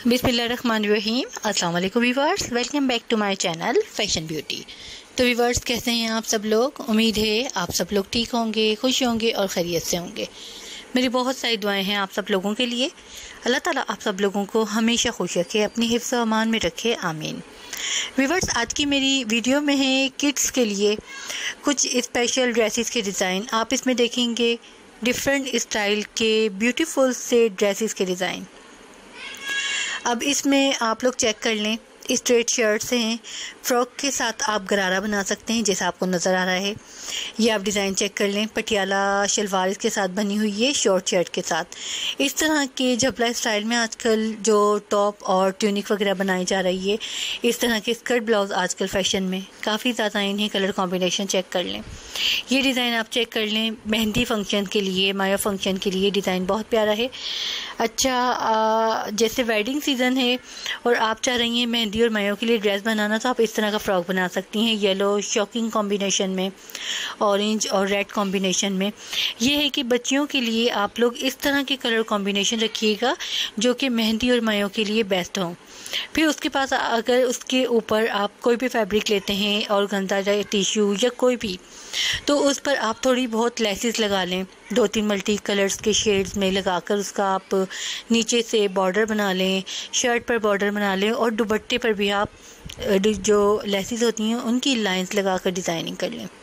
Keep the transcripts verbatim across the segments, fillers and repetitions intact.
बिस्मिल्लाहिर्रहमानिर्रहीम। अस्सलाम वालेकुम viewers, welcome back to my channel fashion beauty. तो व्यूअर्स, कैसे हैं आप सब लोग? उम्मीद है आप सब लोग ठीक होंगे, खुश होंगे और खैरियत से होंगे। मेरी बहुत सारी दुआएं हैं आप सब लोगों के लिए। अल्लाह ताला आप सब लोगों को हमेशा खुश रखे, अपनी हिफ्ज़ व अमान में रखे, आमीन। व्यूअर्स, आज की मेरी वीडियो में है किड्स के लिए कुछ स्पेशल ड्रेसेस के डिज़ाइन। आप इसमें देखेंगे डिफरेंट स्टाइल के ब्यूटीफुल से ड्रेसेस के डिज़ाइन। अब इसमें आप लोग चेक कर लें, स्ट्रेट शर्ट्स हैं, फ्रॉक के साथ आप गरारा बना सकते हैं जैसा आपको नज़र आ रहा है। ये आप डिज़ाइन चेक कर लें, पटियाला शलवार इसके साथ बनी हुई है शॉर्ट शर्ट के साथ। इस तरह के झबला स्टाइल में आजकल जो टॉप और ट्यूनिक वगैरह बनाई जा रही है, इस तरह के स्कर्ट ब्लाउज़ आजकल फ़ैशन में काफ़ी ज़्यादा इन्हें कलर कॉम्बिनेशन चेक कर लें। ये डिज़ाइन आप चेक कर लें, मेहंदी फंक्शन के लिए, माया फंक्शन के लिए डिज़ाइन बहुत प्यारा है। अच्छा, आ, जैसे वेडिंग सीज़न है और आप चाह रही हैं मेहंदी और मायों के लिए ड्रेस बनाना, तो आप इस तरह का फ्रॉक बना सकती हैं। येलो शॉकिंग कॉम्बिनेशन में, ऑरेंज और रेड कॉम्बिनेशन में। ये है कि बच्चियों के लिए आप लोग इस तरह के कलर कॉम्बिनेशन रखिएगा जो कि मेहंदी और मायों के लिए बेस्ट हों। फिर उसके पास अगर उसके ऊपर आप कोई भी फैब्रिक लेते हैं और गंदा या टिश्यू या कोई भी, तो उस पर आप थोड़ी बहुत लेसेस लगा लें, दो तीन मल्टी कलर्स के शेड्स में लगाकर उसका आप नीचे से बॉर्डर बना लें, शर्ट पर बॉर्डर बना लें और दुपट्टे पर भी आप जो लेसेस होती हैं उनकी लाइंस लगाकर डिज़ाइनिंग कर लें।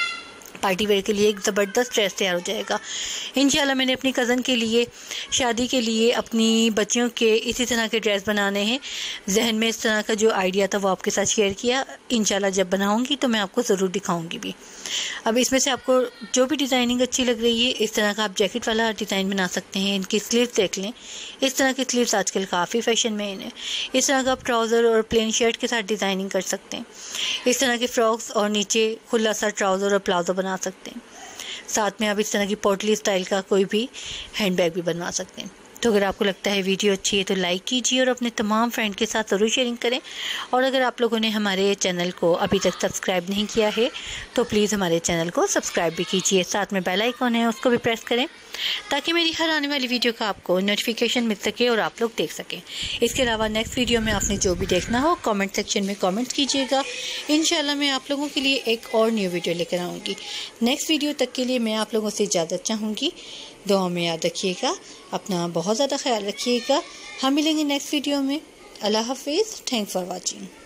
पार्टी वेयर के लिए एक ज़बरदस्त ड्रेस तैयार हो जाएगा इंशाल्लाह। मैंने अपनी कज़न के लिए शादी के लिए अपनी बच्चियों के इसी तरह के ड्रेस बनाने हैं। जहन में इस तरह का जो आइडिया था वो आपके साथ शेयर किया। इंशाल्लाह जब बनाऊंगी तो मैं आपको ज़रूर दिखाऊंगी भी। अब इसमें से आपको जो भी डिज़ाइनिंग अच्छी लग रही है, इस तरह का आप जैकेट वाला डिज़ाइन बना सकते हैं। इनकी स्लीव्स देख लें, इस तरह की स्लीव्स आजकल काफ़ी फैशन में इन्हें। इस तरह का आप ट्राउज़र और प्लेन शर्ट के साथ डिज़ाइनिंग कर सकते हैं। इस तरह के फ्रॉक्स और नीचे खुला सा ट्राउज़र और प्लाजो बना सकते हैं। साथ में आप इस तरह की पोटली स्टाइल का कोई भी हैंडबैग भी बनवा सकते हैं। तो अगर आपको लगता है वीडियो अच्छी है तो लाइक कीजिए और अपने तमाम फ्रेंड के साथ ज़रूर शेयरिंग करें। और अगर आप लोगों ने हमारे चैनल को अभी तक सब्सक्राइब नहीं किया है तो प्लीज़ हमारे चैनल को सब्सक्राइब भी कीजिए। साथ में बेल आइकॉन है, उसको भी प्रेस करें ताकि मेरी हर आने वाली वीडियो का आपको नोटिफिकेशन मिल सके और आप लोग देख सकें। इसके अलावा नेक्स्ट वीडियो में आपने जो भी देखना हो कमेंट सेक्शन में कमेंट कीजिएगा। इंशाल्लाह मैं आप लोगों के लिए एक और न्यू वीडियो लेकर आऊँगी। नेक्स्ट वीडियो तक के लिए मैं आप लोगों से इजाज़त चाहूँगी। दुआ में याद रखिएगा, अपना बहुत ज़्यादा ख्याल रखिएगा। हम मिलेंगे नेक्स्ट वीडियो में। अल्लाह हाफिज़। Thanks for watching.